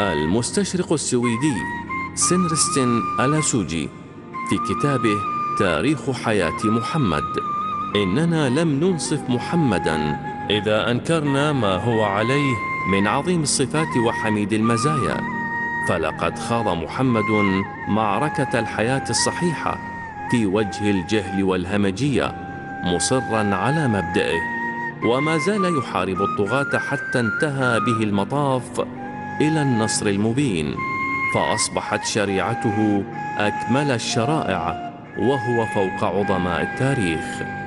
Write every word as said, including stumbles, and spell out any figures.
المستشرق السويدي سنرستن ألاسوجي في كتابه تاريخ حياة محمد: إننا لم ننصف محمدا إذا أنكرنا ما هو عليه من عظيم الصفات وحميد المزايا، فلقد خاض محمد معركة الحياة الصحيحة في وجه الجهل والهمجية، مصرا على مبدئه، وما زال يحارب الطغاة حتى انتهى به المطاف إلى النصر المبين، فأصبحت شريعته أكمل الشرائع، وهو فوق عظماء التاريخ.